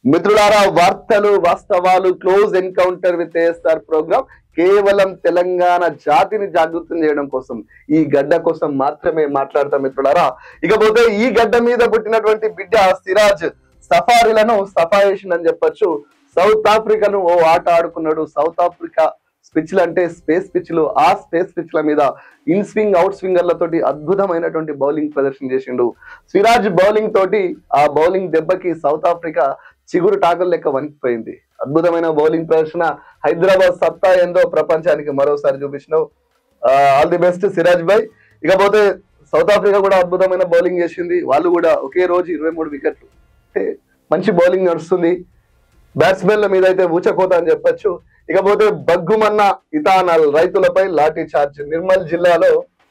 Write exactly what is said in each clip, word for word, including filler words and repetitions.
మిత్రులారా, వార్తలు వాస్తవాలు close encounter with ASR program కేవలం తెలంగాణ జాతిని జాగృతం చేయడం కోసం, ఈ గడ్డ కోసం మాత్రమే మాట్లాడతాం మిత్రులారా. ఇకపోతే ఈ గడ్డ మీద పుట్టినటువంటి బిడ్డ సిరాజ్ సఫారీలను సఫాయేషన్ అని చెప్పొచ్చు. సౌత్ ఆఫ్రికాను ఓ ఆట ఆడుకున్నాడు. సౌత్ ఆఫ్రికా పిచ్లు అంటే స్పేస్ పిచ్లు. ఆ స్పేస్ పిచ్ల మీద ఇన్ స్వింగ్ అవుట్ స్వింగర్లతోటి అద్భుతమైనటువంటి బౌలింగ్ ప్రదర్శన చేసిండు సిరాజ్. బౌలింగ్ తోటి ఆ బౌలింగ్ దెబ్బకి సౌత్ ఆఫ్రికా చిగురు టాకల్ లెక్క వణికిపోయింది. అద్భుతమైన బౌలింగ్ ప్రదర్శన. హైదరాబాద్ సత్తా ఏందో ప్రపంచానికి మరోసారి చూపించినావు. ఆల్ ది బెస్ట్ సిరాజ్ భాయ్. ఇకపోతే సౌత్ ఆఫ్రికా కూడా అద్భుతమైన బౌలింగ్ చేసింది. వాళ్ళు కూడా ఒకే రోజు ఇరవై మూడు వికెట్లు. మంచి బౌలింగ్ నడుస్తుంది. బ్యాట్స్మెన్ల మీద అయితే ఊచకోత అని చెప్పొచ్చు. ఇకపోతే బగ్గుమన్న ఇథానల్ రైతులపై లాఠీ చార్జ్. నిర్మల్ జిల్లాలో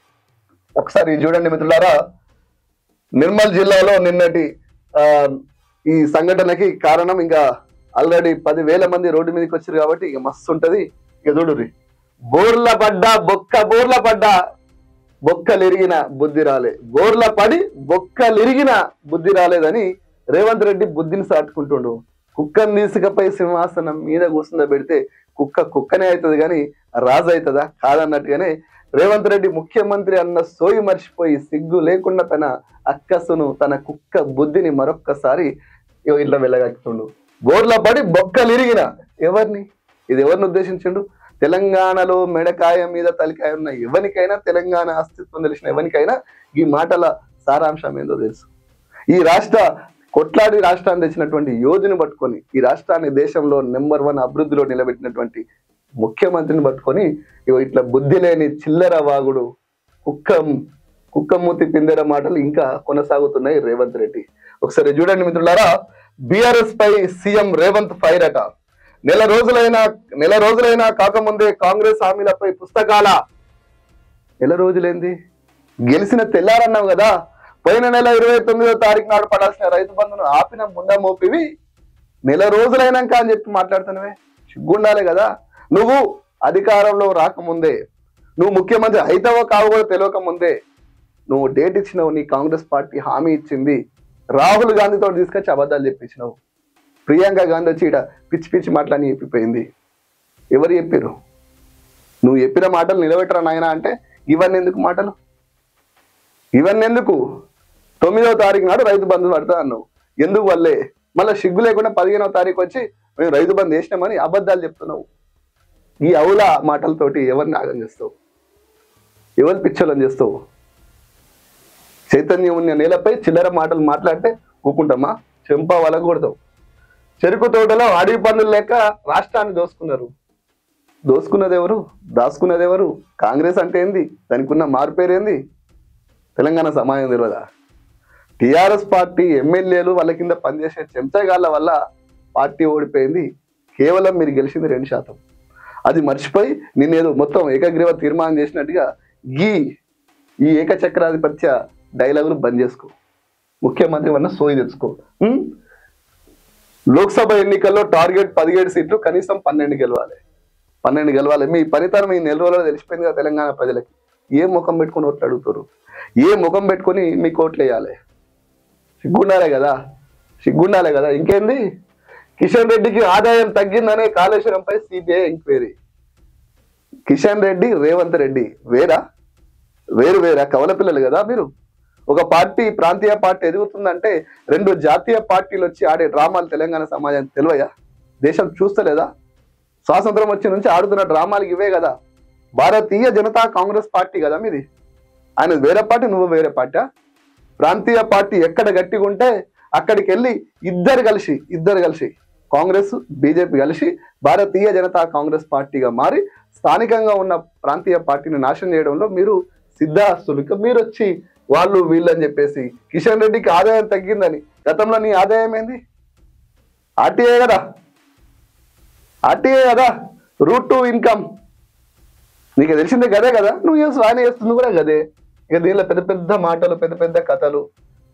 ఒకసారి చూడండి మిత్రులారా. నిర్మల్ జిల్లాలో నిన్నటి ఆ ఈ సంఘటనకి కారణం ఇంకా ఆల్రెడీ పదివేల మంది రోడ్డు మీదకి వచ్చారు కాబట్టి ఇక మస్తు ఉంటది. ఇక చూడుర్రి, బోర్ల పడ్డా బొక్క బోర్ల పడ్డా బొక్కలిరిగిన బుద్ధి రాలే. బోర్ల పడి బొక్కలిరిగిన బుద్ధి రాలేదని రేవంత్ రెడ్డి బుద్ధిని సాటుకుంటుండు. కుక్కను తీసుకపోయి సింహాసనం మీద కూర్చుందా పెడితే కుక్క కుక్కనే అవుతుంది కానీ రాజు అవుతుందా? కాదన్నట్టుగానే రేవంత్ రెడ్డి ముఖ్యమంత్రి అన్న సోయి మర్చిపోయి సిగ్గు లేకుండా తన అక్కసును, తన కుక్క బుద్ధిని మరొక్కసారి ఇట్లా వెళ్ళగక్కుతుండు. బోర్ల పడి బొక్కలిరిగిన ఎవరిని ఇది ఎవరిని ఉద్దేశించిండు? తెలంగాణలో మెడకాయ మీద తలికాయ ఉన్న ఎవరికైనా, తెలంగాణ అస్తిత్వం తెలిసిన ఎవరికైనా ఈ మాటల సారాంశం ఏందో తెలుసు. ఈ రాష్ట్ర కొట్లాడి రాష్ట్రాన్ని తెచ్చినటువంటి యోధుని పట్టుకొని, ఈ రాష్ట్రాన్ని దేశంలో నెంబర్ వన్ అభివృద్ధిలో నిలబెట్టినటువంటి ముఖ్యమంత్రిని పట్టుకొని ఇట్లా బుద్ధి లేని చిల్లర వాగుడు, కుక్క కుక్కమూతి పిందెర మాటలు ఇంకా కొనసాగుతున్నాయి రేవంత్ రెడ్డి. ఒకసారి చూడండి మిత్రులారా. బీఆర్ఎస్ పై సీఎం రేవంత్ ఫైర్ అట. నెల రోజులైనా నెల రోజులైనా కాకముందే కాంగ్రెస్ హామీలపై పుస్తకాల. నెల రోజులైంది, గెలిచిన తెల్లారన్నావు కదా. పోయిన నెల ఇరవై తొమ్మిదో తారీఖు నాడు పడాల్సిన రైతు బంధును ఆపిన ముండ మోపివి నెల రోజులైనాక అని చెప్పి మాట్లాడుతున్నావే. సిగ్గుండాలే కదా. నువ్వు అధికారంలో రాకముందే, నువ్వు ముఖ్యమంత్రి అయితావో కావు కూడా తెలియక ముందే నువ్వు డేట్ ఇచ్చినావు. నీ కాంగ్రెస్ పార్టీ హామీ ఇచ్చింది. రాహుల్ గాంధీతో తీసుకొచ్చి అబద్ధాలు చెప్పించినావు. ప్రియాంక గాంధీ వచ్చి ఇట పిచ్చి పిచ్చి మాటలని చెప్పిపోయింది. ఎవరు చెప్పారు? నువ్వు చెప్పిన మాటలు నిలబెట్టరా నాయన అంటే ఇవన్నీ ఎందుకు మాటలు? ఇవన్నీ ఎందుకు? తొమ్మిదవ తారీఖు నాడు రైతు బంధు పడతా అన్నావు. ఎందుకు వల్లే? మళ్ళీ సిగ్గు లేకుండా పదిహేనవ తారీఖు వచ్చి మేము రైతు బంధు వేసినామని అబద్ధాలు చెప్తున్నావు. ఈ అవులా మాటలతోటి ఎవరిని ఆగం చేస్తావు? ఎవరు పిచ్చోళ్ళని చేస్తావు? చైతన్యం ఉన్న నేలపై చిల్లర మాటలు మాట్లాడితే ఊకుంటామా? చెంప వాళ్ళకు కొడతావు. చెరుకు తోటలో అడవి పన్నులు లెక్క రాష్ట్రాన్ని దోసుకున్నారు. దోసుకున్నది ఎవరు? దాచుకున్నది ఎవరు? కాంగ్రెస్ అంటే ఏంది? దానికి ఉన్న మార్పేరు ఏంది? తెలంగాణ సమాజం తెలియదా? టిఆర్ఎస్ పార్టీ ఎమ్మెల్యేలు వాళ్ళ కింద పనిచేసే చెంచగాళ్ళ వల్ల పార్టీ ఓడిపోయింది. కేవలం మీరు గెలిచింది రెండు శాతం. అది మర్చిపోయి నిన్నేదో మొత్తం ఏకగ్రీవ తీర్మానం చేసినట్టుగా గీ ఈ ఏకచక్రాధిపత్య డైలాగులు బంద్ చేసుకో. ముఖ్యమంత్రి వల్ల సోయి తెచ్చుకో. లోక్సభ ఎన్నికల్లో టార్గెట్ పదిహేడు సీట్లు, కనీసం పన్నెండు గెలవాలి. పన్నెండు గెలవాలి. మీ పనితనం ఈ నెల రోజుల్లో తెలిసిపోయింది కదా తెలంగాణ ప్రజలకి. ఏ ముఖం పెట్టుకుని ఓట్లు అడుగుతారు? ఏ ముఖం పెట్టుకుని మీకు ఓట్లు వేయాలి? సిగ్గుండాలే కదా, సిగ్గుండాలే కదా. ఇంకేంది? కిషన్ రెడ్డికి ఆదాయం తగ్గిందనే కాళేశ్వరంపై సిబిఐ ఎంక్వైరీ. కిషన్ రెడ్డి, రేవంత్ రెడ్డి వేరా? వేరు వేరా? కవల పిల్లలు కదా మీరు. ఒక పార్టీ ప్రాంతీయ పార్టీ ఎదుగుతుందంటే రెండు జాతీయ పార్టీలు వచ్చి ఆడే డ్రామాలు తెలంగాణ సమాజానికి తెలివయా? దేశం చూస్తలేదా? స్వాతంత్రం వచ్చి నుంచి ఆడుతున్న డ్రామాలు ఇవే కదా. భారతీయ జనతా కాంగ్రెస్ పార్టీ కదా మీది. ఆయన వేరే పార్టీ, నువ్వు వేరే పార్టీ. ప్రాంతీయ పార్టీ ఎక్కడ గట్టిగా ఉంటే అక్కడికి వెళ్ళి ఇద్దరు కలిసి ఇద్దరు కలిసి కాంగ్రెస్ బీజేపీ కలిసి భారతీయ జనతా కాంగ్రెస్ పార్టీగా మారి స్థానికంగా ఉన్న ప్రాంతీయ పార్టీని నాశనం చేయడంలో మీరు సిద్ధాస్తులు. మీరు వచ్చి వాళ్ళు వీళ్ళని చెప్పేసి కిషన్ రెడ్డికి ఆదాయం తగ్గిందని. గతంలో నీ ఆదాయం ఏంది? ఆర్టీఏ కదా, ఆర్టీఏ కదా, రూట్ టు ఇన్కమ్. నీకు తెలిసిందే గదే కదా. నువ్వు చేస్తు ఆయన చేస్తుంది కూడా గదే. ఇక దీనిలో పెద్ద పెద్ద మాటలు, పెద్ద పెద్ద కథలు.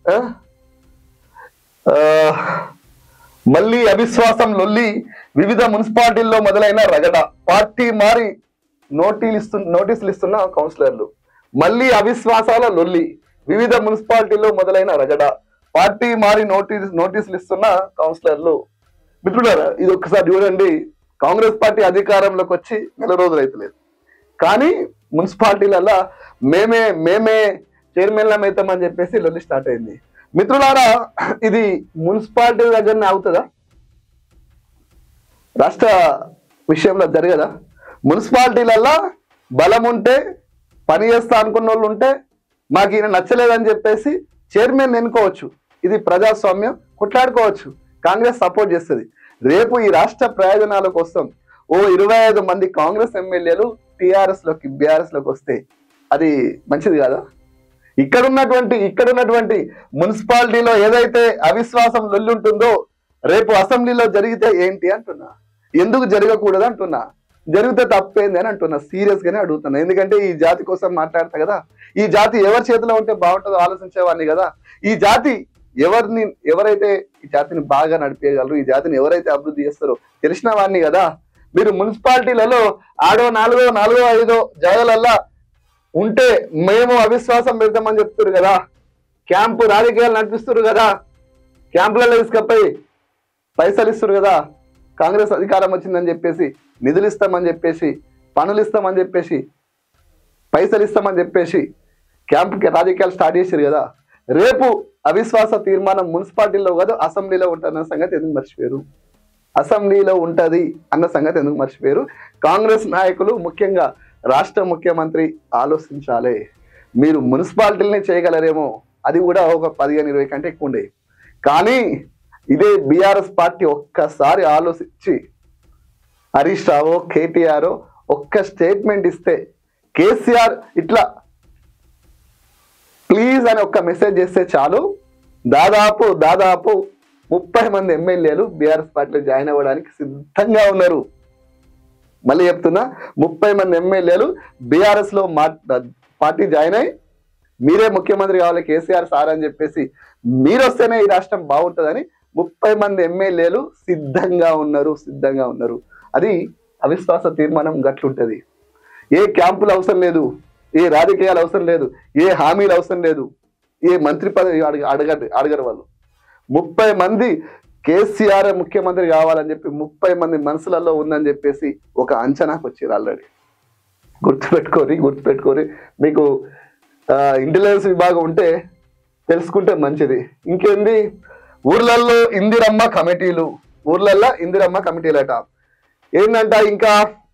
మళ్ళీ అవిశ్వాసం లొల్లి. వివిధ మున్సిపాలిటీల్లో మొదలైన రగడ. పార్టీ మారి నోటీలు ఇస్తు నోటీసులు ఇస్తున్న కౌన్సిలర్లు. మళ్ళీ అవిశ్వాసాల లొల్లి. వివిధ మున్సిపాలిటీల్లో మొదలైన రగడ. పార్టీ మారి నోటీస్ నోటీసులు ఇస్తున్న కౌన్సిలర్లు. మిత్రులారా ఇది ఒక్కసారి చూడండి, కాంగ్రెస్ పార్టీ అధికారంలోకి వచ్చి నెల రోజులు అయితలేదు, కానీ మున్సిపాలిటీలలో మేమే మేమే చైర్మన్లం అవుతామని చెప్పేసి లొల్లి స్టార్ట్ అయింది. మిత్రులారా ఇది మున్సిపాలిటీ దగ్గరనే అవుతుందా? రాష్ట్ర విషయంలో జరగదా? మున్సిపాలిటీలలో బలం ఉంటే పని చేస్తా అనుకున్న వాళ్ళు ఉంటే మాకు ఈయన నచ్చలేదని చెప్పేసి చైర్మన్ ఎన్నుకోవచ్చు. ఇది ప్రజాస్వామ్యం, కొట్లాడుకోవచ్చు. కాంగ్రెస్ సపోర్ట్ చేస్తుంది. రేపు ఈ రాష్ట్ర ప్రయోజనాల కోసం ఓ ఇరవై ఐదు మంది కాంగ్రెస్ ఎమ్మెల్యేలు టిఆర్ఎస్ లోకి బీఆర్ఎస్ లోకి వస్తే అది మంచిది కాదా? ఇక్కడ ఉన్నటువంటి ఇక్కడ ఉన్నటువంటి మున్సిపాలిటీలో ఏదైతే అవిశ్వాసం లొల్లి ఉంటుందో రేపు అసెంబ్లీలో జరిగితే ఏంటి అంటున్నా. ఎందుకు జరగకూడదు అంటున్నా. జరిగితే తప్పేంది అని అంటున్నా. సీరియస్ గానే అడుగుతున్నా. ఎందుకంటే ఈ జాతి కోసం మాట్లాడతా కదా. ఈ జాతి ఎవరి చేతిలో ఉంటే బాగుంటుందో ఆలోచించేవాడిని కదా. ఈ జాతి ఎవరిని ఎవరైతే ఈ జాతిని బాగా నడిపేయగలరు, ఈ జాతిని ఎవరైతే అభివృద్ధి చేస్తారో తెలిసిన వాడిని కదా. మీరు మున్సిపాలిటీలలో ఆడో నాలుగో నాలుగో ఐదో జాగాలల్లా ఉంటే మేము అవిశ్వాసం పెడతామని చెప్తారు కదా. క్యాంపు రాజకీయాలు నడిపిస్తారు కదా. క్యాంపులలో తీసుకపోయి పైసలు ఇస్తారు కదా. కాంగ్రెస్ అధికారం వచ్చిందని చెప్పేసి నిధులు ఇస్తామని చెప్పేసి, పనులు ఇస్తామని చెప్పేసి, పైసలు ఇస్తామని చెప్పేసి క్యాంపుకి రాజకీయాలు స్టార్ట్ చేశారు కదా. రేపు అవిశ్వాస తీర్మానం మున్సిపాలిటీలో కాదు అసెంబ్లీలో ఉంటుందన్న సంగతి ఎందుకు మర్చిపోయారు? అసెంబ్లీలో ఉంటది అన్న సంగతి ఎందుకు మర్చిపోయారు? కాంగ్రెస్ నాయకులు, ముఖ్యంగా రాష్ట్ర ముఖ్యమంత్రి ఆలోచించాలి. మీరు మున్సిపాలిటీలనే చేయగలరేమో, అది కూడా ఒక పదిహేను ఇరవై కంటే ఎక్కువ ఉండే. కానీ ఇదే బీఆర్ఎస్ పార్టీ ఒక్కసారి ఆలోచించి హరీష్ రావు కేటీఆర్ ఒక్క స్టేట్మెంట్ ఇస్తే, కేసీఆర్ ఇట్లా ప్లీజ్ అని ఒక్క మెసేజ్ చేస్తే చాలు, దాదాపు దాదాపు ముప్పై మంది ఎమ్మెల్యేలు బీఆర్ఎస్ పార్టీలో జాయిన్ అవ్వడానికి సిద్ధంగా ఉన్నారు. మళ్ళీ చెప్తున్నా, ముప్పై మంది ఎమ్మెల్యేలు బీఆర్ఎస్ లో మా పార్టీ జాయిన్ అయ్యి మీరే ముఖ్యమంత్రి కావాలి కేసీఆర్ సార్ అని చెప్పేసి మీరు వస్తేనే ఈ రాష్ట్రం బాగుంటుందని ముప్పై మంది ఎమ్మెల్యేలు సిద్ధంగా ఉన్నారు సిద్ధంగా ఉన్నారు అది అవిశ్వాస తీర్మానం గట్లుంటది. ఏ క్యాంపులు అవసరం లేదు, ఏ రాజకీయాలు అవసరం లేదు, ఏ హామీలు అవసరం లేదు, ఏ మంత్రి పదవి అడగ అడగ అడగరు వాళ్ళు. ముప్పై మంది కేసీఆర్ ముఖ్యమంత్రి కావాలని చెప్పి ముప్పై మంది మనసులలో ఉందని చెప్పేసి ఒక అంచనాకు వచ్చారు ఆల్రెడీ. గుర్తుపెట్టుకోరి గుర్తుపెట్టుకోరి మీకు ఇంటెలిజెన్స్ విభాగం ఉంటే తెలుసుకుంటే మంచిది. ఇంకేంది, ఊర్లల్లో ఇందిరమ్మ కమిటీలు, ఊర్లల్లో ఇందిరమ్మ కమిటీలట. ఏంటంట ఇంకా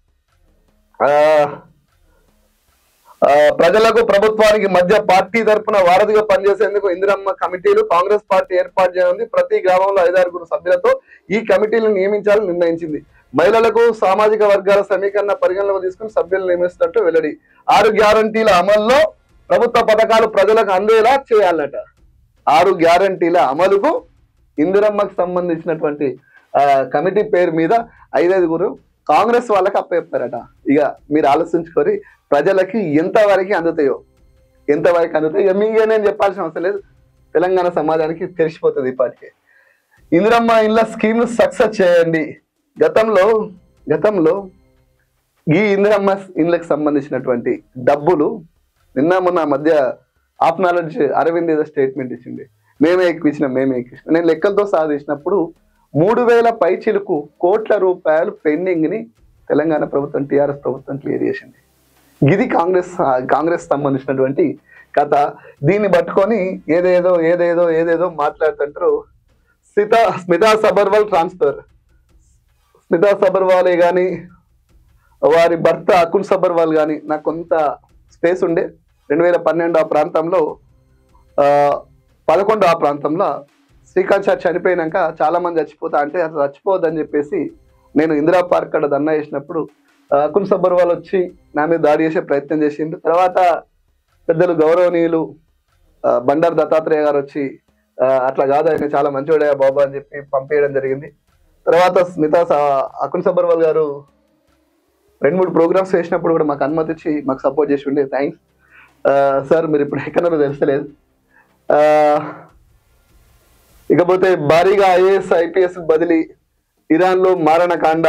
ప్రజలకు ప్రభుత్వానికి మధ్య పార్టీ తరఫున వారధిగా పనిచేసేందుకు ఇందిరమ్మ కమిటీలు కాంగ్రెస్ పార్టీ ఏర్పాటు చేయనుంది. ప్రతి గ్రామంలో ఐదారుగురు సభ్యులతో ఈ కమిటీలను నియమించాలని నిర్ణయించింది. మహిళలకు సామాజిక వర్గాల సమీకరణ పరిగణలోకి తీసుకుని సభ్యులను నియమిస్తున్నట్టు వెల్లడి. ఆరు గ్యారంటీల అమల్లో ప్రభుత్వ పథకాలు ప్రజలకు అందేలా చేయాలట. ఆరు గ్యారంటీల అమలుకు ఇందిరమ్మకు సంబంధించినటువంటి ఆ కమిటీ పేరు మీద ఐదైదుగురు కాంగ్రెస్ వాళ్ళకి అప్పచెప్పారట. ఇక మీరు ఆలోచించుకొని ప్రజలకి ఎంతవరకు అందుతాయో ఎంతవరకు అందుతాయో ఇక మీకే నేను చెప్పాల్సిన అవసరం లేదు. తెలంగాణ సమాజానికి తెలిసిపోతుంది ఇప్పటికే. ఇందిరమ్మ ఇళ్ళ స్కీమ్ సక్సెస్ చేయండి. గతంలో గతంలో ఈ ఇందిరమ్మ ఇళ్ళకి సంబంధించినటువంటి డబ్బులు నిన్న మొన్న మధ్య ఆఫ్ నాలెడ్జ్ అరవింద్ ఏదో స్టేట్మెంట్ ఇచ్చింది, మేమే ఎక్కువ ఇచ్చినాం మేమే ఎక్కువ ఇచ్చినాం. నేను లెక్కలతో సాధించినప్పుడు మూడు వేల పైచిలకు కోట్ల రూపాయలు పెండింగ్ ని తెలంగాణ ప్రభుత్వం టీఆర్ఎస్ ప్రభుత్వం క్లియర్ చేసింది. ఇది కాంగ్రెస్ కాంగ్రెస్ సంబంధించినటువంటి కథ. దీన్ని పట్టుకొని ఏదేదో ఏదేదో ఏదేదో మాట్లాడుతుంటారు. స్మితా స్మితా సబర్వాల్ ట్రాన్స్ఫర్, స్మితా సబర్వాలే కానీ వారి భర్త అకుల్ సబర్వాల్ కానీ నాకు కొంత స్పేస్ ఉండే రెండు వేల పన్నెండు ఆ ప్రాంతంలో ఆ పదకొండు ఆ ప్రాంతంలో శ్రీకాంత్ సార్ చనిపోయినాక చాలా మంది చచ్చిపోతా అంటే అసలు చచ్చిపోవద్దని చెప్పేసి నేను ఇందిరా పార్క్ అక్కడ ధర్నా చేసినప్పుడు అకుల్ సబర్వాల్ వచ్చి నా మీద దాడి చేసే ప్రయత్నం చేసిండు. తర్వాత పెద్దలు గౌరవనీయులు బండారు దత్తాత్రేయ గారు వచ్చి అట్లా కాదు ఆయన చాలా మంచివాడే బాబా అని చెప్పి పంపేయడం జరిగింది. తర్వాత స్మితా అకుల్ సబర్వాల్ గారు రెండు మూడు ప్రోగ్రామ్స్ చేసినప్పుడు కూడా మాకు అనుమతి ఇచ్చి మాకు సపోర్ట్ చేసి ఉండే. థ్యాంక్స్ సార్, మీరు ఇప్పుడు ఎక్కడో తెలుస్తలేదు. ఇకపోతే భారీగా ఐఏఎస్ ఐపీఎస్ బదిలీ, ఇరాన్ లో మారణకాండ,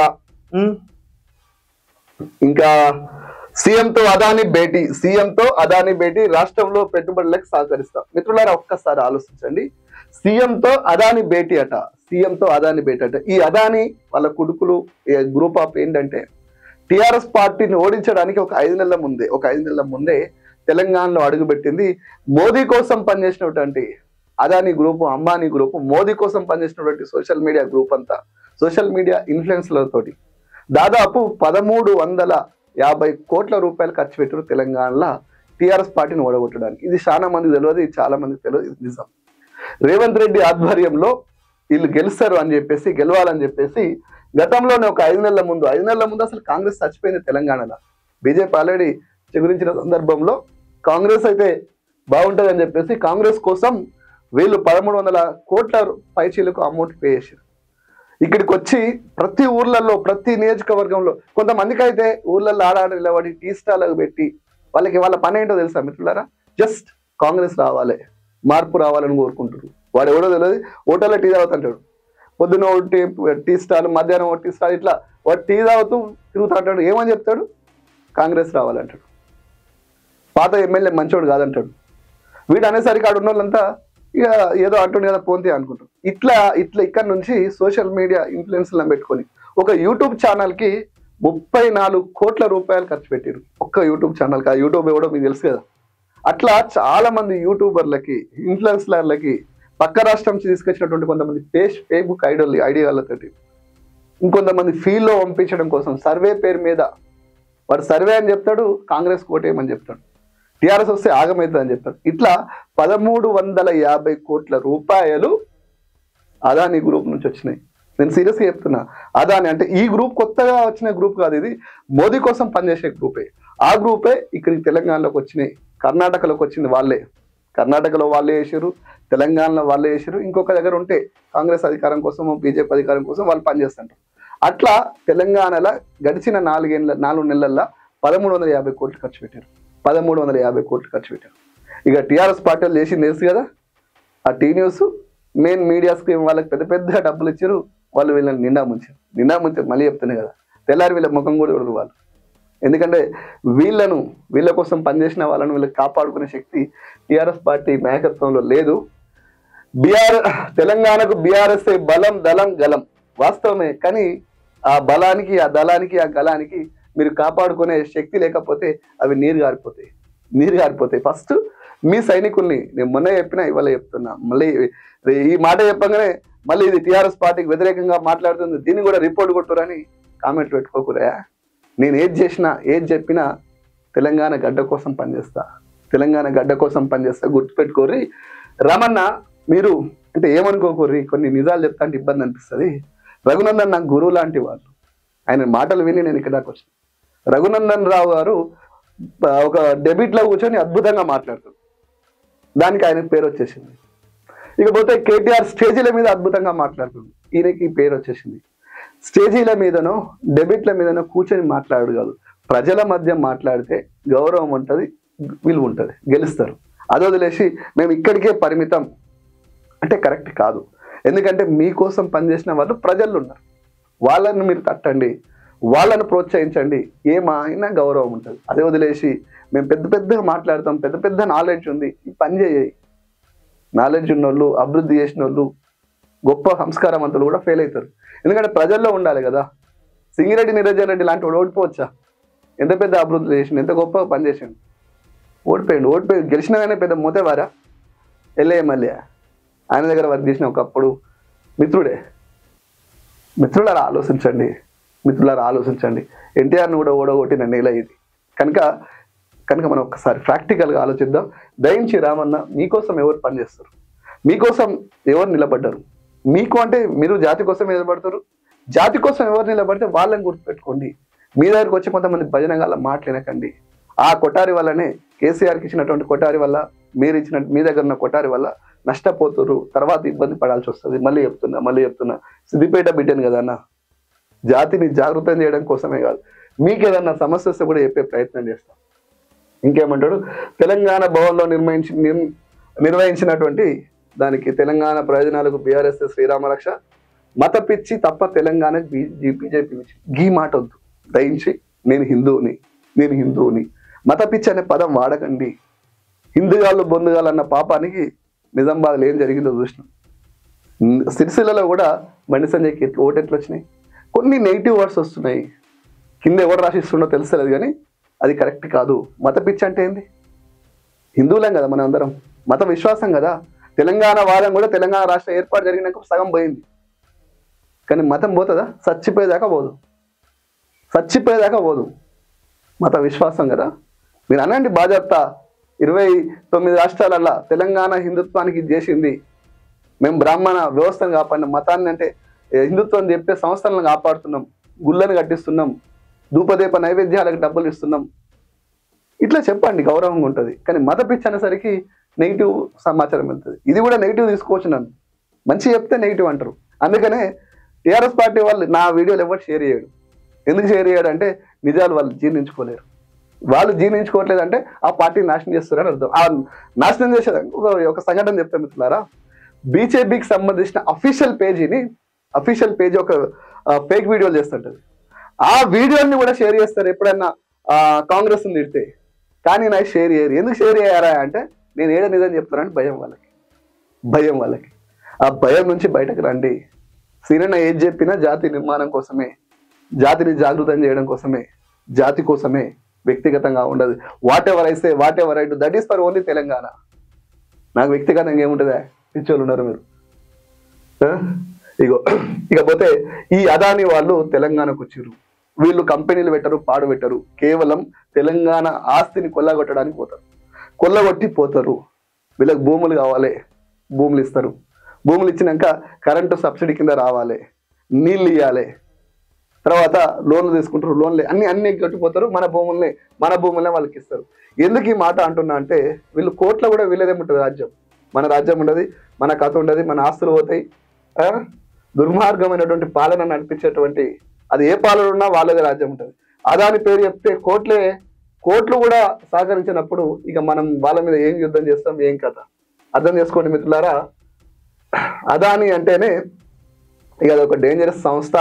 ఇంకా సీఎంతో అదాని భేటీ సీఎంతో అదాని భేటీ రాష్ట్రంలో పెట్టుబడులకు సహకరిస్తాం. మిత్రులారా ఒక్కసారి ఆలోచించండి. సీఎంతో అదాని భేటీ అట, సీఎంతో అదాని భేటీ అట. ఈ అదాని వాళ్ళ కొడుకులు గ్రూప్ ఆఫ్ ఏంటంటే టిఆర్ఎస్ పార్టీని ఓడించడానికి ఒక ఐదు నెలల ముందే ఒక ఐదు నెలల ముందే తెలంగాణలో అడుగుపెట్టింది. మోదీ కోసం పనిచేసినటువంటి అదాని గ్రూపు, అంబానీ గ్రూపు, మోదీ కోసం పనిచేసినటువంటి సోషల్ మీడియా గ్రూప్ అంతా, సోషల్ మీడియా ఇన్ఫ్లుయెన్స్లతోటి దాదాపు పదమూడు వందల యాభై కోట్ల రూపాయలు ఖర్చు పెట్టారు తెలంగాణలో టిఆర్ఎస్ పార్టీని ఓడగొట్టడానికి. ఇది చాలా మంది తెలియదు, ఇది చాలా మంది తెలియదు, ఇది నిజం. రేవంత్ రెడ్డి ఆధ్వర్యంలో వీళ్ళు గెలుస్తారు అని చెప్పేసి, గెలవాలని చెప్పేసి గతంలోనే ఒక ఐదు నెలల ముందు ఐదు నెలల ముందు అసలు కాంగ్రెస్ చచ్చిపోయింది తెలంగాణలో. బీజేపీ ఆల్రెడీ చిగురించిన సందర్భంలో కాంగ్రెస్ అయితే బాగుంటుంది అని చెప్పేసి కాంగ్రెస్ కోసం వీళ్ళు పదమూడు వందల కోట్ల పైచీలకు అమౌంట్ పే చేశారు. ఇక్కడికి వచ్చి ప్రతి ఊర్లలో, ప్రతి నియోజకవర్గంలో కొంతమందికి అయితే ఊర్లలో ఆడాడ నిలబడి టీ స్టాలకు పెట్టి వాళ్ళకి వాళ్ళ పని ఏంటో తెలుసా మిత్రులారా? జస్ట్ కాంగ్రెస్ రావాలి, మార్పు రావాలని కోరుకుంటారు. వాడు ఎవడో తెలియదు, హోటల్లో టీ తాగుతుంటాడు. పొద్దున్న ఒకటి టీ స్టాల్, మధ్యాహ్నం ఒక టీ స్టాల్, ఇట్లా వాడు టీ తాగుతూ తిరుగుతూ అంటాడు. ఏమని చెప్తాడు? కాంగ్రెస్ రావాలంటాడు. పాత ఎమ్మెల్యే మంచోడు కాదంటాడు. వీడు అనేసరికి ఆడు ఉన్న వాళ్ళంతా ఇక ఏదో అంటుండే కదా పోంతి అనుకుంటారు. ఇట్లా ఇట్లా ఇక్కడ నుంచి సోషల్ మీడియా ఇన్ఫ్లుయెన్స్లను పెట్టుకొని ఒక యూట్యూబ్ ఛానల్కి ముప్పై నాలుగు కోట్ల రూపాయలు ఖర్చు పెట్టారు. ఒక్క యూట్యూబ్ ఛానల్కి. ఆ యూట్యూబ్ ఎవడో మీకు తెలుసు కదా. అట్లా చాలా మంది యూట్యూబర్లకి, ఇన్ఫ్లుయెన్సర్లకి, పక్క రాష్ట్రం నుంచి తీసుకొచ్చినటువంటి కొంతమంది ఫేస్ ఫేస్బుక్ ఐడియల్ ఐడియాలతోటి ఇంకొంతమంది ఫీల్డ్లో పంపించడం కోసం సర్వే పేరు మీద వాడు సర్వే అని చెప్తాడు, కాంగ్రెస్ కోటేయమని చెప్తాడు, టీఆర్ఎస్ వస్తే ఆగమవుతుంది అని చెప్తాడు. ఇట్లా పదమూడు వందల యాభై కోట్ల రూపాయలు అదాని గ్రూప్ నుంచి వచ్చినాయి. నేను సీరియస్గా చెప్తున్నా. అదాని అంటే ఈ గ్రూప్ కొత్తగా వచ్చిన గ్రూప్ కాదు, ఇది మోదీ కోసం పనిచేసే గ్రూపే. ఆ గ్రూపే ఇక్కడికి తెలంగాణలోకి వచ్చినాయి. కర్ణాటకలోకి వచ్చింది వాళ్ళే. కర్ణాటకలో వాళ్ళే వేసారు, తెలంగాణలో వాళ్ళే వేసారు. ఇంకొక దగ్గర ఉంటే కాంగ్రెస్ అధికారం కోసం, బీజేపీ అధికారం కోసం వాళ్ళు పనిచేస్తుంటారు. అట్లా తెలంగాణలో గడిచిన నాలుగేళ్ళ నాలుగు నెలల్లో పదమూడు వందల యాభై కోట్లు ఖర్చు పెట్టారు. పదమూడు వందల యాభై కోట్లు ఖర్చు పెట్టారు. ఇక టీఆర్ఎస్ పార్టీలు చేసింది తెలుసు కదా. ఆ T News main media screen వాళ్ళకి పెద్ద పెద్ద డబ్బులు ఇచ్చారు. వాళ్ళు వీళ్ళని నిండా ముంచారు. నిండా ముంచారు మళ్ళీ చెప్తున్నాయి కదా. తెల్లారి వీళ్ళ ముఖం కూడా చూడరు వాళ్ళు. ఎందుకంటే వీళ్ళను వీళ్ళ కోసం పనిచేసిన వాళ్ళను వీళ్ళకి కాపాడుకునే శక్తి టీఆర్ఎస్ పార్టీ నాయకత్వంలో లేదు. బీఆర్ తెలంగాణకు బీఆర్ఎస్ బలం, దళం, గలం వాస్తవమే. కానీ ఆ బలానికి, ఆ దళానికి, ఆ గలానికి మీరు కాపాడుకునే శక్తి లేకపోతే అవి నీరు గారిపోతాయి, నీరు గారిపోతాయి. ఫస్ట్ మీ సైనికుల్ని, నేను మొన్న చెప్పినా ఇవాళ చెప్తున్నా, మళ్ళీ ఈ మాట చెప్పగానే మళ్ళీ ఇది టీఆర్ఎస్ పార్టీకి వ్యతిరేకంగా మాట్లాడుతుంది, దీన్ని కూడా రిపోర్ట్ కొట్టురని కామెంట్ పెట్టుకోకురా. నేను ఏది చేసినా, ఏది చెప్పినా తెలంగాణ గడ్డ కోసం పనిచేస్తా, తెలంగాణ గడ్డ కోసం పనిచేస్తా. గుర్తుపెట్టుకోర్రి. రమణ మీరు అంటే ఏమనుకోకూర్రి, కొన్ని నిజాలు చెప్తా అంటే ఇబ్బంది అనిపిస్తుంది. రఘునందన్ నాకు గురువు లాంటి వాళ్ళు. ఆయన మాటలు విని నేను ఇక్కడ దాకా వచ్చాను. రఘునందన్ రావు గారు ఒక డెబిట్లో కూర్చొని అద్భుతంగా మాట్లాడతారు. దానికి ఆయనకు పేరు వచ్చేసింది. ఇకపోతే కేటీఆర్ స్టేజీల మీద అద్భుతంగా మాట్లాడుతుంది. ఈయనకి పేరు వచ్చేసింది. స్టేజీల మీదనో డెబిట్ల మీదనో కూర్చొని మాట్లాడగలరు. ప్రజల మధ్య మాట్లాడితే గౌరవం ఉంటుంది, విలువ ఉంటుంది, గెలుస్తారు. అది వదిలేసి మేము ఇక్కడికే పరిమితం అంటే కరెక్ట్ కాదు. ఎందుకంటే మీకోసం పనిచేసిన వాళ్ళు ప్రజలు ఉన్నారు. వాళ్ళని మీరు తట్టండి, వాళ్ళను ప్రోత్సహించండి, ఏమైనా గౌరవం ఉంటుంది. అదే వదిలేసి మేము పెద్ద పెద్దగా మాట్లాడతాం, పెద్ద పెద్ద నాలెడ్జ్ ఉంది, ఈ పని చేయి. నాలెడ్జ్ ఉన్నోళ్ళు, అభివృద్ధి చేసిన వాళ్ళు, గొప్ప సంస్కారవంతులు కూడా ఫెయిల్ అవుతారు. ఎందుకంటే ప్రజల్లో ఉండాలి కదా. సింగిరెడ్డి నిరంజన్ రెడ్డి లాంటి వాడు ఓడిపోవచ్చా? ఎంత పెద్ద అభివృద్ధి చేసిండు, ఎంత గొప్పగా పనిచేసిండు, ఓడిపోయిండు. ఓడిపోయి గెలిచినా కానీ పెద్ద మోతేవారా? ఎల్ఏ మళ్ళీ ఆయన దగ్గర వర్క్ చేసిన ఒకప్పుడు మిత్రుడే. మిత్రులారా ఆలోచించండి, మిత్రులారా ఆలోచించండి. ఎన్టీఆర్ని కూడా ఓడగొట్టిన నేల ఇది. కనుక కనుక మనం ఒక్కసారి ప్రాక్టికల్గా ఆలోచిద్దాం. దయించి రామన్న, మీకోసం ఎవరు పనిచేస్తారు, మీకోసం ఎవరు నిలబడ్డారు, మీకు అంటే మీరు జాతి కోసం నిలబడతారు, జాతి కోసం ఎవరు నిలబడితే వాళ్ళని గుర్తుపెట్టుకోండి. మీ దగ్గరకు వచ్చి కొంతమంది భజనగాళ్ళ మాట్లాడకండి. ఆ కొటారి వల్లనే, కేసీఆర్కి ఇచ్చినటువంటి కొటారి వల్ల, మీరు ఇచ్చిన మీ దగ్గర ఉన్న కొటారి వల్ల నష్టపోతున్నారు. తర్వాత ఇబ్బంది పడాల్సి వస్తుంది. మళ్ళీ చెప్తున్నా మళ్ళీ చెప్తున్నా సిద్దిపేట బిడ్డను కదా అన్న, జాతిని జాగృతం చేయడం కోసమే కాదు, మీకు ఏదన్నా సమస్య వస్తే కూడా చెప్పే ప్రయత్నం చేస్తాం. ఇంకేమంటాడు, తెలంగాణ భవన్లో నిర్వహించి నిర్వహించినటువంటి దానికి తెలంగాణ ప్రయోజనాలకు బీఆర్ఎస్ శ్రీరామరక్ష, మత పిచ్చి తప్ప తెలంగాణకు బీజేపీ బీజేపీ గీ మాట వద్దు. దయించి నేను హిందువుని, నేను హిందువుని, మత పిచ్చి అనే పదం వాడకండి. హిందుగాళ్ళు బొందుగాళ్ళు అన్న పాపానికి నిజామాబాద్లో ఏం జరిగిందో చూసినాం. సిరిసిల్లలో కూడా బండి సంజయ్కి ఎట్లా ఓటు ఎట్లా వచ్చినాయి? కొన్ని నెగిటివ్ వర్డ్స్ వస్తున్నాయి. కింద ఎవరు రాసిస్తుండో తెలుస్తలేదు, కానీ అది కరెక్ట్ కాదు. మత పిచ్చి అంటే ఏంది? హిందువులం కదా మనం అందరం, మత విశ్వాసం కదా. తెలంగాణ వాదం కూడా తెలంగాణ రాష్ట్ర ఏర్పాటు జరిగినాక సగం పోయింది, కానీ మతం పోతుందా? చచ్చిపోయేదాకా పోదు, చచ్చిపోయేదాకా పోదు. మత విశ్వాసం కదా. మీరు అనండి బాధ్యత, ఇరవై తొమ్మిది రాష్ట్రాలల్లో తెలంగాణ హిందుత్వానికి ఇది చేసింది, మేము బ్రాహ్మణ వ్యవస్థను కాపాడినాం, మతాన్ని అంటే హిందుత్వం చెప్పే సంస్థలను కాపాడుతున్నాం, గుళ్ళను కట్టిస్తున్నాం, ధూపదీప నైవేద్యాలకు డబ్బులు ఇస్తున్నాం, ఇట్లా చెప్పండి, గౌరవంగా ఉంటుంది. కానీ మత పిచ్చి అనేసరికి నెగిటివ్ సమాచారం వెళ్తుంది. ఇది కూడా నెగిటివ్ తీసుకోవచ్చు, నన్ను మంచి చెప్తే నెగిటివ్ అంటారు. అందుకనే టీఆర్ఎస్ పార్టీ వాళ్ళు నా వీడియోలు ఎవరు షేర్ చేయడు. ఎందుకు షేర్ చేయడు అంటే నిజాలు వాళ్ళు జీర్ణించుకోలేరు. వాళ్ళు జీర్ణించుకోవట్లేదంటే ఆ పార్టీని నాశనం చేస్తారని అర్థం. ఆ నాశనం చేసేదాన్ని ఒక ఒక సంఘటన చెప్తా మిత్రులారా. బీజేపీకి సంబంధించిన అఫీషియల్ పేజీని అఫీషియల్ పేజీ ఒక ఫేక్ వీడియోలు చేస్తుంటది. ఆ వీడియోని కూడా షేర్ చేస్తారు ఎప్పుడన్నా కాంగ్రెస్ తిడితే. కానీ నాకు షేర్ చేయరు. ఎందుకు షేర్ చేయారా అంటే నేను ఏడ నిజం చెప్తానని భయం వాళ్ళకి, భయం వాళ్ళకి. ఆ భయం నుంచి బయటకు రండి. సీనన్న ఏది చెప్పినా జాతి నిర్మాణం కోసమే, జాతిని జాగృతం చేయడం కోసమే, జాతి కోసమే, వ్యక్తిగతంగా ఉండదు. వాట్ ఎవర్ అయితే whatever I do that is for only Telangana. నాకు వ్యక్తిగతంగా ఏముంటుందా? పిచ్చోళ్ళు ఉన్నారు మీరు. ఇగో ఇకపోతే ఈ అదాని వాళ్ళు తెలంగాణకు వచ్చిర్రు. వీళ్ళు కంపెనీలు పెట్టరు, పాడు పెట్టరు, కేవలం తెలంగాణ ఆస్తిని కొల్లగొట్టడానికి పోతారు. కొల్లగొట్టి పోతారు. వీళ్ళకి భూములు కావాలి, భూములు ఇస్తారు. భూములు ఇచ్చినాక కరెంటు సబ్సిడీ కింద రావాలి, నీళ్ళు ఇవ్వాలి, తర్వాత లోన్లు తీసుకుంటారు, లోన్లే అన్ని అన్ని కట్టిపోతారు. మన భూముల్ని మన భూములనే వాళ్ళకి ఇస్తారు. ఎందుకు ఈ మాట అంటున్నా అంటే వీళ్ళు కోట్ల కూడా వీళ్ళదేముంటుంది రాజ్యం, మన రాజ్యం ఉండదు, మన కథ ఉండదు, మన ఆస్తులు పోతాయి. దుర్మార్గమైనటువంటి పాలన నడిపించేటువంటి అది ఏ పాలన ఉన్నా వాళ్ళదే రాజ్యం ఉంటుంది. అదాని పేరు చెప్తే కోట్లే కోట్లు కూడా సహకరించినప్పుడు ఇక మనం వాళ్ళ మీద ఏం యుద్ధం చేస్తాం, ఏం కథ అర్థం చేసుకోండి మిత్రులారా. అదాని అంటేనే ఇక అదొక డేంజరస్ సంస్థ.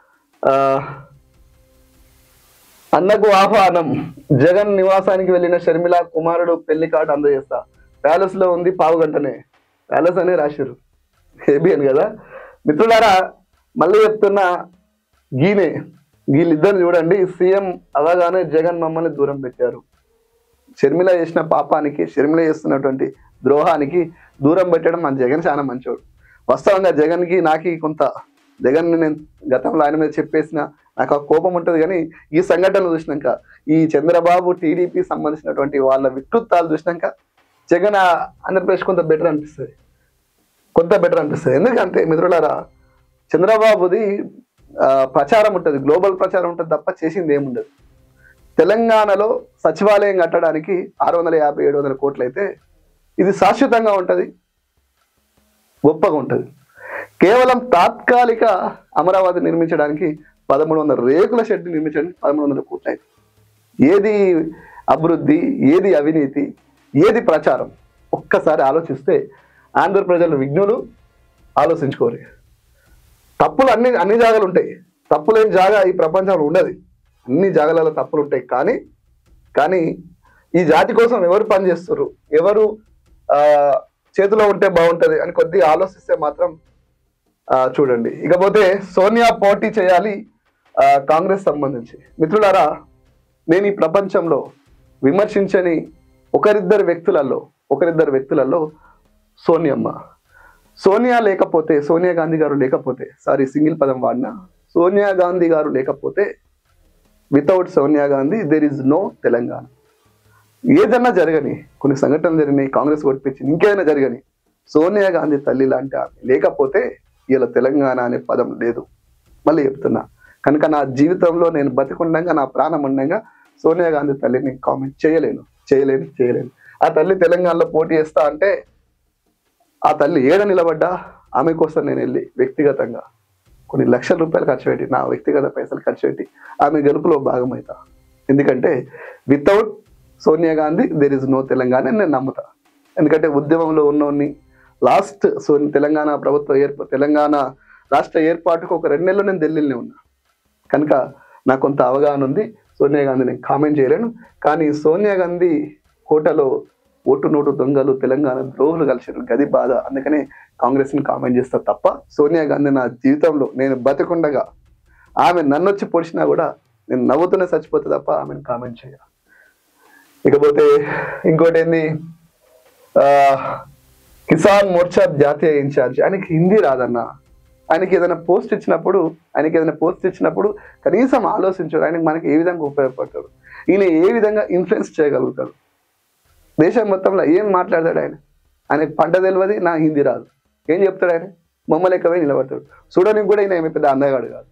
అన్నకు ఆహ్వానం, జగన్ నివాసానికి వెళ్ళిన షర్మిల కుమారుడు పెళ్లి కార్డు అందజేస్తా, ప్యాలెస్ లో ఉంది పావు గంటనే, ప్యాలెస్ అనే రాశారు, ఏబిఎన్ కదా మిత్రులారా. మళ్ళీ చెప్తున్నా, గీనే వీళ్ళిద్దరు చూడండి, సీఎం అవగానే జగన్ మమ్మల్ని దూరం పెట్టారు. షర్మిల చేసిన పాపానికి, షర్మిల చేస్తున్నటువంటి ద్రోహానికి దూరం పెట్టడం మన జగన్ చాలా మంచోడు. వాస్తవంగా జగన్కి నాకి కొంత, జగన్ నేను గతంలో ఆయన మీద చెప్పేసిన నాకు ఆ కోపం ఉంటుంది. కానీ ఈ సంఘటనలు చూసినాక, ఈ చంద్రబాబు టీడీపీ సంబంధించినటువంటి వాళ్ళ వికృతాలు చూసినాక జగన్ ఆంధ్రప్రదేశ్ కొంత బెటర్ అనిపిస్తుంది, కొంత బెటర్ అనిపిస్తుంది. ఎందుకంటే మిత్రులారా, చంద్రబాబుది ప్రచారం ఉంటుంది, గ్లోబల్ ప్రచారం ఉంటుంది తప్ప చేసింది ఏముండదు. తెలంగాణలో సచివాలయం కట్టడానికి ఆరు వందల యాభై ఏడు వందల కోట్లు అయితే ఇది శాశ్వతంగా ఉంటుంది, గొప్పగా ఉంటుంది. కేవలం తాత్కాలిక అమరావతి నిర్మించడానికి పదమూడు వందల రేకుల షెడ్ నిర్మించడానికి పదమూడు వందల కోట్లు అయితే ఏది అభివృద్ధి, ఏది అవినీతి, ఏది ప్రచారం? ఒక్కసారి ఆలోచిస్తే ఆంధ్ర ప్రజలు విఘ్నులు ఆలోచించుకోరు. తప్పులు అన్ని అన్ని జాగాలు ఉంటాయి, తప్పులేని జాగా ఈ ప్రపంచంలో ఉండదు, అన్ని జాగాలలో తప్పులు ఉంటాయి. కానీ కానీ ఈ జాతి కోసం ఎవరు పనిచేస్తారు, ఎవరు చేతిలో ఉంటే బాగుంటుంది అని కొద్దిగా ఆలోచిస్తే మాత్రం చూడండి. ఇకపోతే సోనియా పోటీ చేయాలి కాంగ్రెస్ సంబంధించి. మిత్రులారా, నేను ఈ ప్రపంచంలో విమర్శించని ఒకరిద్దరు వ్యక్తులలో ఒకరిద్దరు వ్యక్తులలో సోనియమ్మ. సోనియా లేకపోతే, సోనియా గాంధీ గారు లేకపోతే, సారీ సింగిల్ పదం వాడినా, సోనియా గాంధీ గారు లేకపోతే, without Sonia Gandhi there is no Telangana. ఏదైనా జరగని, కొన్ని సంఘటనలు జరిగినాయి, కాంగ్రెస్ ఓడిపించింది, ఇంకేదైనా జరగని, సోనియా గాంధీ తల్లి లాంటి ఆమె లేకపోతే ఇలా తెలంగాణ అనే పదం లేదు. మళ్ళీ చెప్తున్నా, కనుక నా జీవితంలో నేను బతికుండగా, నా ప్రాణం ఉండగా సోనియా గాంధీ తల్లిని కామెంట్ చేయలేను చేయలేను చేయలేను ఆ తల్లి తెలంగాణలో పోటీ చేస్తా అంటే ఆ తల్లి ఏడ నిలబడ్డా ఆమె కోసం నేను వెళ్ళి వ్యక్తిగతంగా కొన్ని లక్షల రూపాయలు ఖర్చు పెట్టి, నా వ్యక్తిగత పైసలు ఖర్చు పెట్టి ఆమె గెలుపులో భాగమవుతా. ఎందుకంటే without Sonia Gandhi there is no Telangana అని నేను నమ్ముతా. ఎందుకంటే ఉద్యమంలో ఉన్నోన్ని లాస్ట్ సో తెలంగాణ ప్రభుత్వ ఏర్పా తెలంగాణ రాష్ట్ర ఏర్పాటుకు ఒక రెండు నెలలు నేను ఢిల్లీలోనే ఉన్నా కనుక నాకు కొంత అవగాహన ఉంది. సోనియా గాంధీ నేను కామెంట్ చేయలేను. కానీ సోనియా గాంధీ కోటలో ఓటు నోటు దొంగలు తెలంగాణ ద్రోహులు కలిసారు, గది బాధ. అందుకనే కాంగ్రెస్ ని కామెంట్ చేస్తా తప్ప సోనియా గాంధీ నా జీవితంలో నేను బతికుండగా ఆమె నన్ను వచ్చి పొడిచినా కూడా నేను నవ్వుతూనే చచ్చిపోతే తప్ప ఆమెను కామెంట్ చేయ. ఇకపోతే ఇంకోటి ఏంది, ఆ కిసాన్ మోర్చా జాతీయ ఇన్ఛార్జ్, ఆయనకి హిందీ రాదన్న. ఆయనకి ఏదైనా పోస్ట్ ఇచ్చినప్పుడు ఆయనకి ఏదైనా పోస్ట్ ఇచ్చినప్పుడు కనీసం ఆలోచించాడు ఆయనకి మనకి ఏ విధంగా ఉపయోగపడతాడు, ఈయన ఏ విధంగా ఇన్ఫ్లుయెన్స్ చేయగలుగుతాడు, దేశం మొత్తంలో ఏం మాట్లాడతాడు ఆయన. ఆయనకు పంట తెలియదు, నా హిందీ రాదు, ఏం చెప్తాడు ఆయన? బొమ్మ లెక్కవే నిలబడతాడు. చూడడానికి కూడా ఈయన ఏమి పెద్ద అందగాడు కాదు.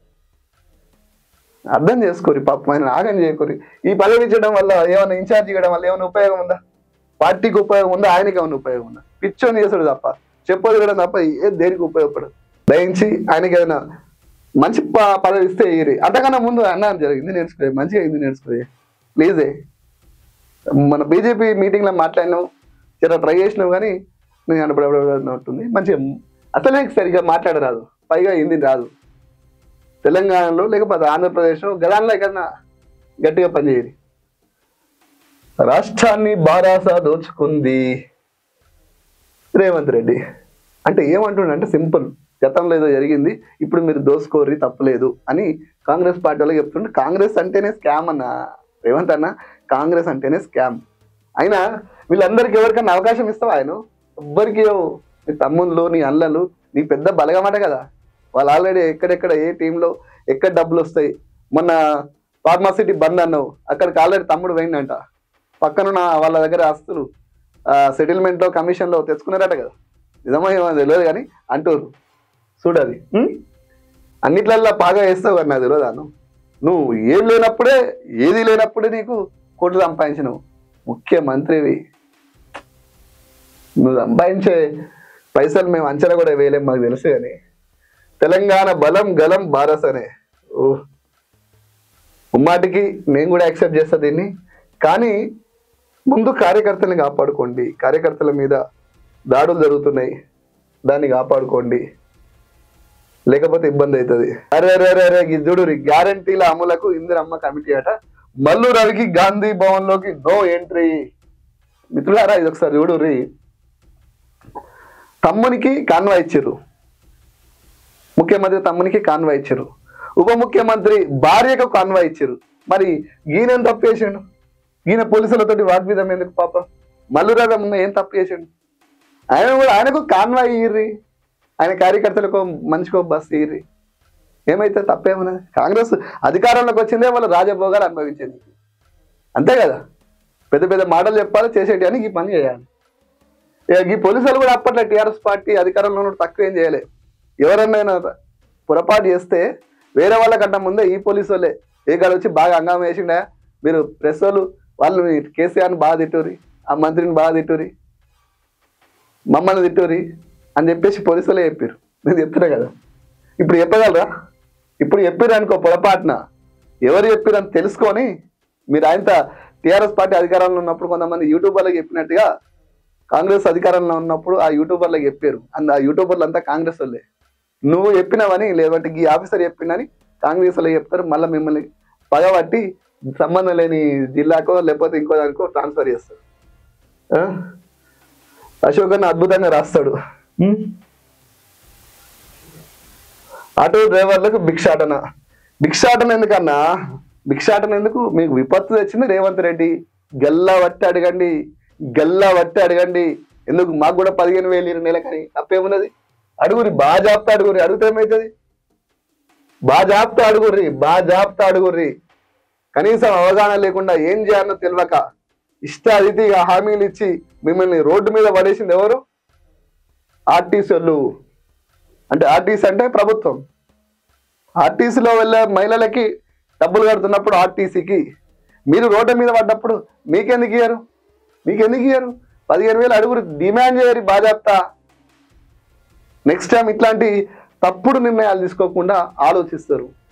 అర్థం చేసుకోరి పాపం, ఆయన ఆగం చేయకూరి. ఈ పదవి ఇచ్చడం వల్ల ఏమైనా ఇన్ఛార్జ్ ఇవ్వడం వల్ల ఏమైనా ఉపయోగం ఉందా? పార్టీకి ఉపయోగం ఉందా? ఆయనకి ఏమైనా ఉపయోగం ఉందా? పిచ్చోని చేసాడు తప్ప, చెప్పదు కూడా తప్ప ఏ దేనికి ఉపయోగపడదు. దయించి ఆయనకి ఏదైనా మంచి పదవి ఇస్తే ఇరి. అంతకన్నా ముందు అన్న జరిగింది నేర్చుకోే, మంచిగా హిందీ నేర్చుకోే ప్లీజే. మన బీజేపీ మీటింగ్లో మాట్లాడినావు, చాలా ట్రై చేసినావు, కానీ నేను అనుభవం ఉంటుంది. మంచిగా అసలే సరిగ్గా మాట్లాడరాదు, పైగా హిందీ రాదు. తెలంగాణలో లేకపోతే ఆంధ్రప్రదేశ్లో గదాన్లో ఎక్కడన్నా గట్టిగా పనిచేయరు. రాష్ట్రాన్ని బారాస దోచుకుంది రేవంత్ రెడ్డి అంటే ఏమంటుండంటే సింపుల్, గతంలో ఏదో జరిగింది, ఇప్పుడు మీరు దోసుకోర్రి తప్పలేదు అని కాంగ్రెస్ పార్టీ వాళ్ళకి చెప్తుండే. కాంగ్రెస్ అంటేనే స్కామ్ అన్న రేవంత్ అన్న, కాంగ్రెస్ అంటేనే స్కామ్. అయినా వీళ్ళందరికీ ఎవరికన్నా అవకాశం ఇస్తావా? ఆయన ఎవ్వరికి, నీ తమ్ముళ్ళు నీ అల్లలు నీ పెద్ద బలగమాట కదా, వాళ్ళు ఆల్రెడీ ఎక్కడెక్కడ ఏ టీంలో ఎక్కడ డబ్బులు వస్తాయి. మొన్న ఫార్మాసిటీ బంద్ అన్నావు, అక్కడికి ఆల్రెడీ తమ్ముడు పోయిందంట, పక్కనున్న వాళ్ళ దగ్గర ఆస్తులు సెటిల్మెంట్లో కమిషన్లో తెచ్చుకున్నారట కదా. నిజమో ఏమో తెలియదు కానీ అంటూరు చూడది. అన్నిట్లల్లో బాగా వేస్తావు కదా, నాకు తెలియదాను. నువ్వు ఏం లేనప్పుడే ఏది లేనప్పుడే నీకు కోట్లు సంపాదించినవు, ముఖ్యమంత్రివి. నువ్వు సంపాదించే పైసలు మేము అంచనా కూడా వేయలేం, మాకు తెలుసు. కానీ తెలంగాణ బలం గలం బారస్ అనే ఓ ఉమ్మాటికి నేను కూడా యాక్సెప్ట్ చేస్తా దీన్ని. కానీ ముందు కార్యకర్తల్ని కాపాడుకోండి, కార్యకర్తల మీద దాడులు జరుగుతున్నాయి, దాన్ని కాపాడుకోండి, లేకపోతే ఇబ్బంది అవుతుంది. అరే అరే అరే అరే గిద్దుడు గ్యారంటీల అమలుకు ఇందిరమ్మ కమిటీ అట. మల్లు రవికి గాంధీ భవన్ లోకి నో ఎంట్రీ. మిత్రులారా ఇది ఒకసారి చూడు రీ. తమ్మునికి కాన్వా ఇచ్చారు, ముఖ్యమంత్రి తమ్మునికి కాన్వా ఇచ్చారు, ఉప ముఖ్యమంత్రి భార్యకు కాన్వా ఇచ్చారు. మరి ఈయన తప్పు చేసిండు? ఈయన పోలీసులతోటి వాగ్విధం ఎందుకు? పాప మల్లు రవి ఉన్న ఏం తప్పు చేసిండు? ఆయన కూడా ఆయనకు కాన్వా ఇయ్యి, ఆయన కార్యకర్తలకు మంచికో బస్సు ఇయ్యి, ఏమైతే తప్పేమన్నది? కాంగ్రెస్ అధికారంలోకి వచ్చిందే వాళ్ళు రాజభోగాలు అనుభవించింది, అంతే కదా. పెద్ద పెద్ద మాటలు చెప్పాలి, చేసేటి అని ఈ పని చేయాలి. ఈ పోలీసులు కూడా అప్పట్లో టీఆర్ఎస్ పార్టీ అధికారంలో ఉన్న తక్కువ ఏం చేయలే. ఎవరన్నా పొరపాటు చేస్తే వేరే వాళ్ళకంటే ముందే ఈ పోలీసు వాళ్ళే ఏ కాడ వచ్చి బాగా హంగామా వేసిండా, మీరు ప్రెస్ వాళ్ళు వాళ్ళు కేసీఆర్ని బాగా తిట్టూరి, ఆ మంత్రిని బాగా తిట్టూరి, మమ్మల్ని తిట్టూరి అని చెప్పేసి పోలీసు వాళ్ళే చెప్పారు. నేను చెప్తున్నా కదా, ఇప్పుడు చెప్పగలరా? ఇప్పుడు చెప్పారు అనుకో పొరపాటున, ఎవరు చెప్పారు అని తెలుసుకొని మీరు ఆయన టీఆర్ఎస్ పార్టీ అధికారంలో ఉన్నప్పుడు కొంతమంది యూట్యూబర్లకు చెప్పినట్టుగా కాంగ్రెస్ అధికారంలో ఉన్నప్పుడు ఆ యూట్యూబర్లకు చెప్పారు. అండ్ ఆ యూట్యూబర్లు అంతా కాంగ్రెస్ వాళ్ళే. నువ్వు చెప్పినావని లేదంటే ఈ ఆఫీసర్ చెప్పిందని కాంగ్రెస్ వాళ్ళకి చెప్తారు, మళ్ళీ మిమ్మల్ని పగబట్టి సంబంధం లేని జిల్లాకో లేకపోతే ఇంకో దానికో ట్రాన్స్ఫర్ చేస్తాడు. అశోక్ అన్న అద్భుతంగా రాస్తాడు. ఆటో డ్రైవర్లకు భిక్షాటన. భిక్షాటన ఎందుకన్నా? భిక్షాటన ఎందుకు? మీకు విపత్తు తెచ్చింది రేవంత్ రెడ్డి. గల్లా వట్టి అడగండి, గల్లా వట్టి అడగండి. ఎందుకు? మాకు కూడా పదిహేను వేలు ఇరవై నెల కానీ తప్పేమున్నది? అడుగురి, బాగా జాబ్తా అడుగురి, అడిగితే ఏమవుతుంది? బాగా జాబ్తా అడుగుర్రి, బాగా జాబ్తా అడుగుర్రి. కనీసం అవగాహన లేకుండా ఏం చేయాలో తెలియక ఇష్ట అతిథిగా హామీలు ఇచ్చి మిమ్మల్ని రోడ్డు మీద పడేసింది ఎవరు? ఆర్టీసీ వాళ్ళు. అంటే ఆర్టీసీ అంటే ప్రభుత్వం. ఆర్టీసీలో వెళ్ళే మహిళలకి డబ్బులు కడుతున్నప్పుడు ఆర్టీసీకి మీరు రోడ్డు మీద పడ్డప్పుడు మీకెందుకు ఇయ్యరు? మీకెందుకు ఇయ్యరు? పదిహేను వేలు అడుగురు, డిమాండ్ చేయరు బాజాప్తా. నెక్స్ట్ టైం ఇట్లాంటి తప్పుడు నిర్ణయాలు తీసుకోకుండా ఆలోచిస్తారు.